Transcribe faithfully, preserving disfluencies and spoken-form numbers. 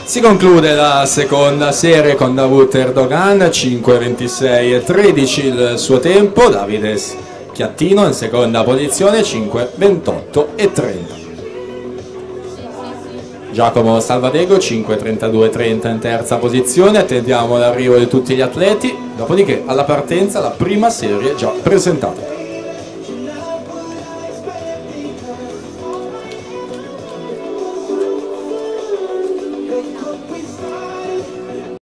Si conclude la seconda serie con Davut Erdogan, cinque ventisei e tredici il suo tempo, Davide Chiattino in seconda posizione, cinque ventotto e trenta. Giacomo Salvadego, cinque trentadue e trenta in terza posizione, attendiamo l'arrivo di tutti gli atleti, dopodiché alla partenza la prima serie già presentata.